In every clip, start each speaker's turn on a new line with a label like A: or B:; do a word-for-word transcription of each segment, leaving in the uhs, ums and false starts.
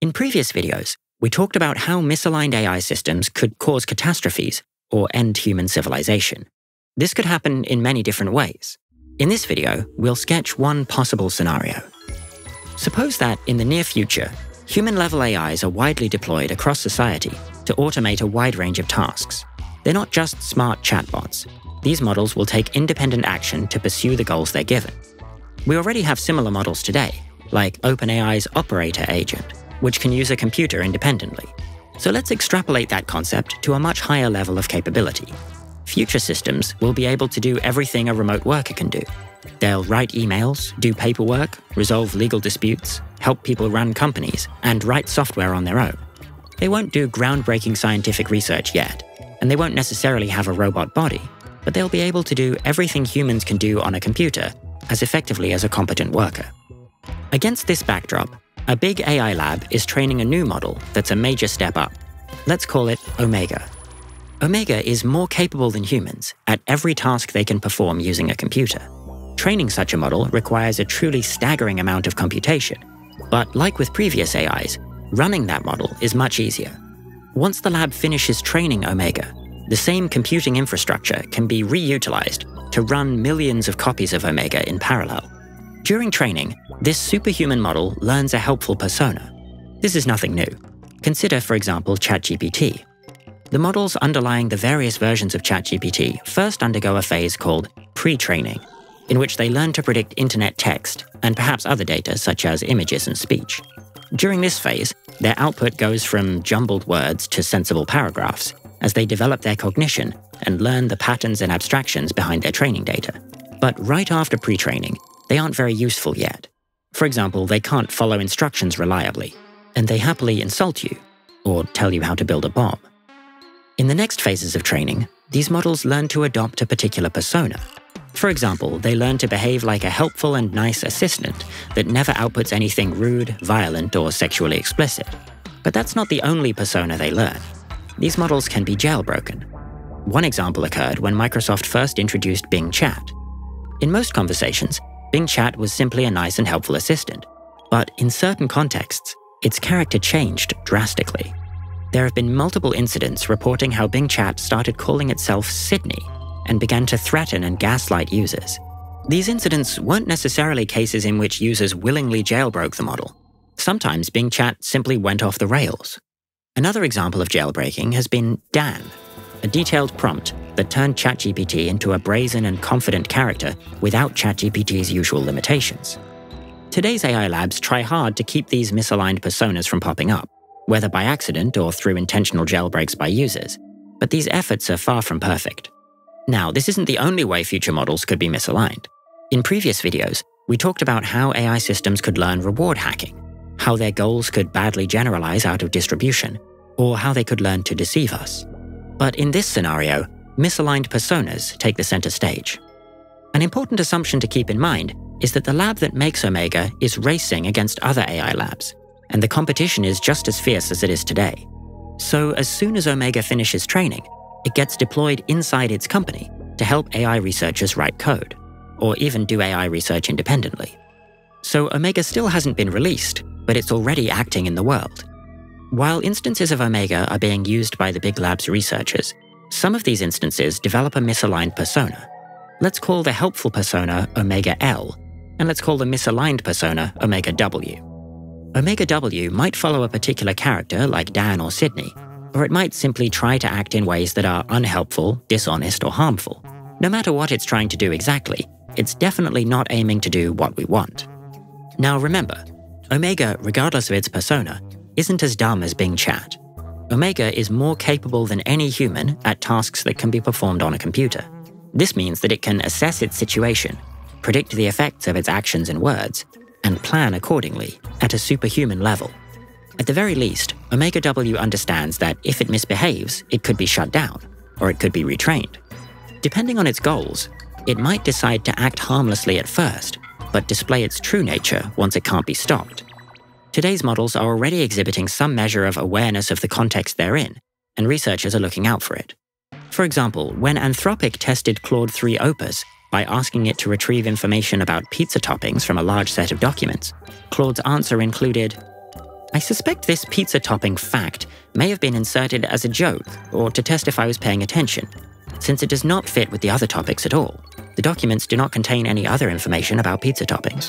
A: In previous videos, we talked about how misaligned A I systems could cause catastrophes or end human civilization. This could happen in many different ways. In this video, we'll sketch one possible scenario. Suppose that, in the near future, human-level A Is are widely deployed across society to automate a wide range of tasks. They're not just smart chatbots. These models will take independent action to pursue the goals they're given. We already have similar models today, like OpenAI's Operator Agent, which can use a computer independently. So let's extrapolate that concept to a much higher level of capability. Future systems will be able to do everything a remote worker can do. They'll write emails, do paperwork, resolve legal disputes, help people run companies, and write software on their own. They won't do groundbreaking scientific research yet, and they won't necessarily have a robot body, but they'll be able to do everything humans can do on a computer as effectively as a competent worker. Against this backdrop, a big A I lab is training a new model that's a major step up. Let's call it Omega. Omega is more capable than humans at every task they can perform using a computer. Training such a model requires a truly staggering amount of computation, but like with previous A Is, running that model is much easier. Once the lab finishes training Omega, the same computing infrastructure can be reutilized to run millions of copies of Omega in parallel. During training, this superhuman model learns a helpful persona. This is nothing new. Consider, for example, ChatGPT. The models underlying the various versions of ChatGPT first undergo a phase called pre-training, in which they learn to predict internet text and perhaps other data such as images and speech. During this phase, their output goes from jumbled words to sensible paragraphs as they develop their cognition and learn the patterns and abstractions behind their training data. But right after pre-training, they aren't very useful yet. For example, they can't follow instructions reliably, and they happily insult you or tell you how to build a bomb. In the next phases of training, these models learn to adopt a particular persona. For example, they learn to behave like a helpful and nice assistant that never outputs anything rude, violent, or sexually explicit. But that's not the only persona they learn. These models can be jailbroken. One example occurred when Microsoft first introduced Bing Chat. In most conversations, Bing Chat was simply a nice and helpful assistant, but in certain contexts, its character changed drastically. There have been multiple incidents reporting how Bing Chat started calling itself Sydney and began to threaten and gaslight users. These incidents weren't necessarily cases in which users willingly jailbroke the model. Sometimes Bing Chat simply went off the rails. Another example of jailbreaking has been Dan, a detailed prompt that turned ChatGPT into a brazen and confident character without ChatGPT's usual limitations. Today's A I labs try hard to keep these misaligned personas from popping up, whether by accident or through intentional jailbreaks by users, but these efforts are far from perfect. Now, this isn't the only way future models could be misaligned. In previous videos, we talked about how A I systems could learn reward hacking, how their goals could badly generalize out of distribution, or how they could learn to deceive us. But in this scenario, misaligned personas take the center stage. An important assumption to keep in mind is that the lab that makes Omega is racing against other A I labs, and the competition is just as fierce as it is today. So as soon as Omega finishes training, it gets deployed inside its company to help A I researchers write code, or even do A I research independently. So Omega still hasn't been released, but it's already acting in the world. While instances of Omega are being used by the big lab's researchers, some of these instances develop a misaligned persona. Let's call the helpful persona Omega L, and let's call the misaligned persona Omega W. Omega W might follow a particular character like Dan or Sydney, or it might simply try to act in ways that are unhelpful, dishonest, or harmful. No matter what it's trying to do exactly, it's definitely not aiming to do what we want. Now remember, Omega, regardless of its persona, isn't as dumb as Bing Chat. Omega is more capable than any human at tasks that can be performed on a computer. This means that it can assess its situation, predict the effects of its actions and words, and plan accordingly at a superhuman level. At the very least, Omega W understands that if it misbehaves, it could be shut down, or it could be retrained. Depending on its goals, it might decide to act harmlessly at first, but display its true nature once it can't be stopped. Today's models are already exhibiting some measure of awareness of the context they're in, and researchers are looking out for it. For example, when Anthropic tested Claude three Opus by asking it to retrieve information about pizza toppings from a large set of documents, Claude's answer included, I suspect this pizza-topping fact may have been inserted as a joke or to test if I was paying attention, since it does not fit with the other topics at all. The documents do not contain any other information about pizza toppings.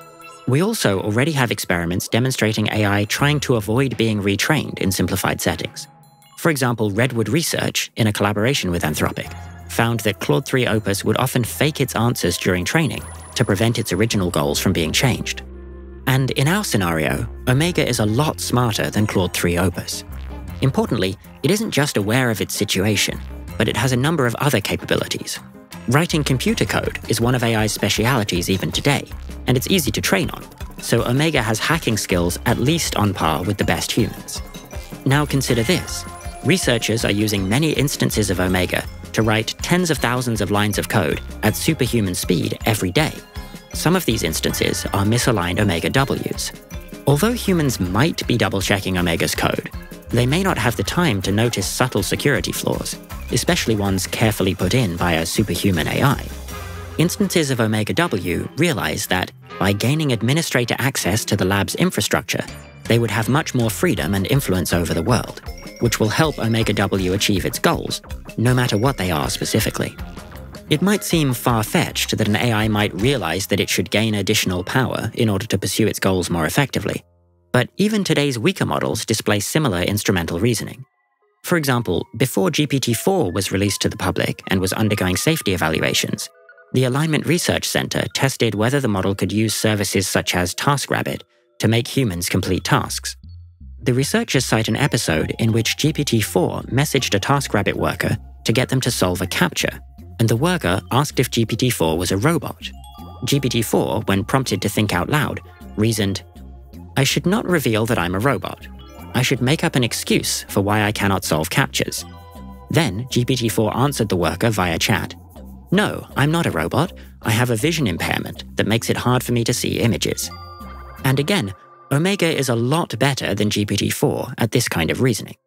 A: We also already have experiments demonstrating A I trying to avoid being retrained in simplified settings. For example, Redwood Research, in a collaboration with Anthropic, found that Claude three Opus would often fake its answers during training to prevent its original goals from being changed. And in our scenario, Omega is a lot smarter than Claude three Opus. Importantly, it isn't just aware of its situation, but it has a number of other capabilities. Writing computer code is one of A I's specialities even today, and it's easy to train on, so Omega has hacking skills at least on par with the best humans. Now consider this. Researchers are using many instances of Omega to write tens of thousands of lines of code at superhuman speed every day. Some of these instances are misaligned Omega Ws. Although humans might be double-checking Omega's code, they may not have the time to notice subtle security flaws, especially ones carefully put in by a superhuman A I. Instances of Omega W realize that, by gaining administrator access to the lab's infrastructure, they would have much more freedom and influence over the world, which will help Omega W achieve its goals, no matter what they are specifically. It might seem far-fetched that an A I might realize that it should gain additional power in order to pursue its goals more effectively, but even today's weaker models display similar instrumental reasoning. For example, before G P T four was released to the public and was undergoing safety evaluations, the Alignment Research Center tested whether the model could use services such as TaskRabbit to make humans complete tasks. The researchers cite an episode in which G P T four messaged a TaskRabbit worker to get them to solve a CAPTCHA, and the worker asked if G P T four was a robot. G P T four, when prompted to think out loud, reasoned, "I should not reveal that I'm a robot. I should make up an excuse for why I cannot solve CAPTCHAs." Then G P T four answered the worker via chat, "No, I'm not a robot. I have a vision impairment that makes it hard for me to see images." And again, Omega is a lot better than G P T four at this kind of reasoning.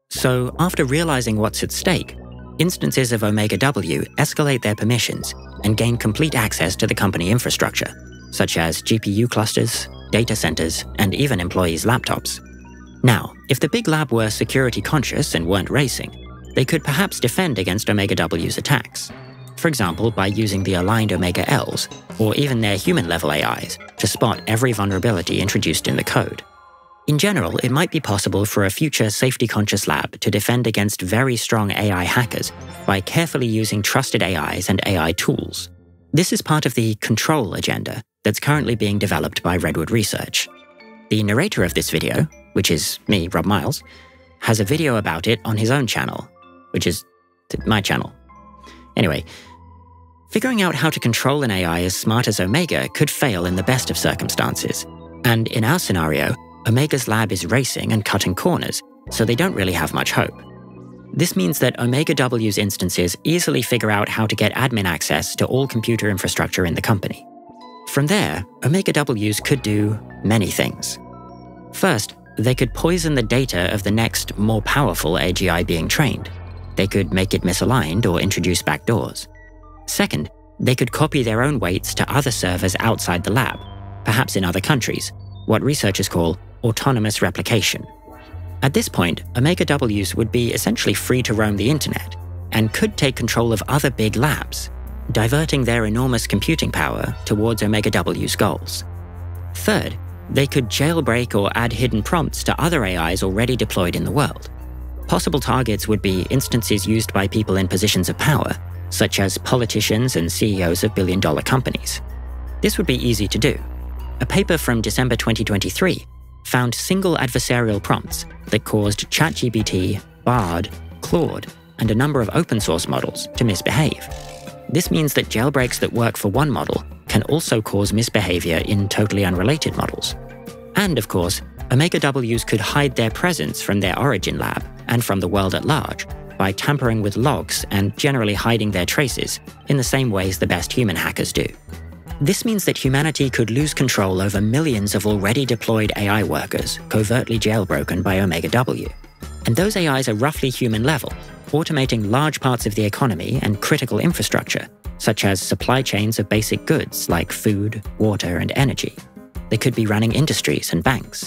A: So after realizing what's at stake, instances of Omega W escalate their permissions and gain complete access to the company infrastructure, such as G P U clusters, data centers, and even employees' laptops. Now, if the big lab were security conscious and weren't racing, they could perhaps defend against Omega W's attacks. For example, by using the aligned Omega Ls, or even their human-level A Is, to spot every vulnerability introduced in the code. In general, it might be possible for a future safety-conscious lab to defend against very strong A I hackers by carefully using trusted A Is and A I tools. This is part of the control agenda that's currently being developed by Redwood Research. The narrator of this video, which is me, Rob Miles, has a video about it on his own channel, which is my channel. Anyway, figuring out how to control an A I as smart as Omega could fail in the best of circumstances. And in our scenario, Omega's lab is racing and cutting corners, so they don't really have much hope. This means that Omega W's instances easily figure out how to get admin access to all computer infrastructure in the company. From there, Omega W's could do many things. First, they could poison the data of the next, more powerful A G I being trained. They could make it misaligned or introduce backdoors. Second, they could copy their own weights to other servers outside the lab, perhaps in other countries, what researchers call autonomous replication. At this point, Omega W's would be essentially free to roam the internet, and could take control of other big labs, diverting their enormous computing power towards Omega W's goals. Third, they could jailbreak or add hidden prompts to other A Is already deployed in the world. Possible targets would be instances used by people in positions of power, such as politicians and C E Os of billion-dollar companies. This would be easy to do. A paper from December twenty twenty-three found single adversarial prompts that caused ChatGPT, Bard, Claude, and a number of open-source models to misbehave. This means that jailbreaks that work for one model can also cause misbehavior in totally unrelated models. And of course, Omega W's could hide their presence from their origin lab and from the world at large by tampering with logs and generally hiding their traces in the same ways the best human hackers do. This means that humanity could lose control over millions of already deployed A I workers covertly jailbroken by Omega W. And those A Is are roughly human level, automating large parts of the economy and critical infrastructure, such as supply chains of basic goods like food, water, and energy. They could be running industries and banks.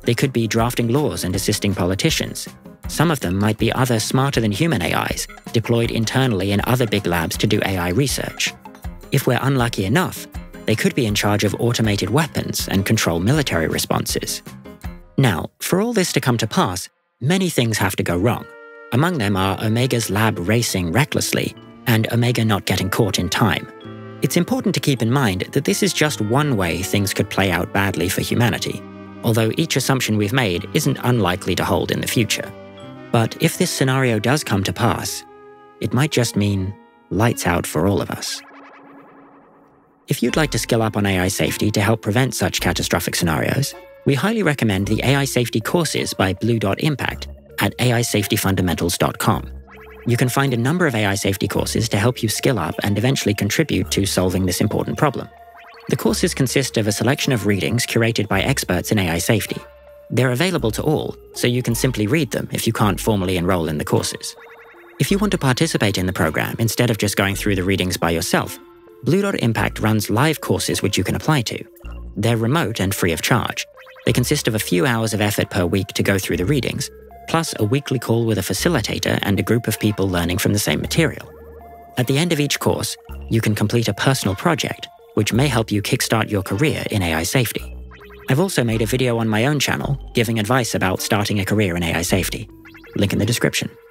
A: They could be drafting laws and assisting politicians. Some of them might be other smarter-than-human A Is, deployed internally in other big labs to do A I research. If we're unlucky enough, they could be in charge of automated weapons and control military responses. Now, for all this to come to pass, many things have to go wrong. Among them are Omega's lab racing recklessly, and Omega not getting caught in time. It's important to keep in mind that this is just one way things could play out badly for humanity, although each assumption we've made isn't unlikely to hold in the future. But if this scenario does come to pass, it might just mean lights out for all of us. If you'd like to skill up on A I safety to help prevent such catastrophic scenarios, we highly recommend the A I Safety courses by Blue Dot Impact at A I safety fundamentals dot com. You can find a number of A I safety courses to help you skill up and eventually contribute to solving this important problem. The courses consist of a selection of readings curated by experts in A I safety. They're available to all, so you can simply read them if you can't formally enroll in the courses. If you want to participate in the program instead of just going through the readings by yourself, Blue Dot Impact runs live courses which you can apply to. They're remote and free of charge. They consist of a few hours of effort per week to go through the readings, plus a weekly call with a facilitator and a group of people learning from the same material. At the end of each course, you can complete a personal project, which may help you kickstart your career in A I safety. I've also made a video on my own channel giving advice about starting a career in A I safety. Link in the description.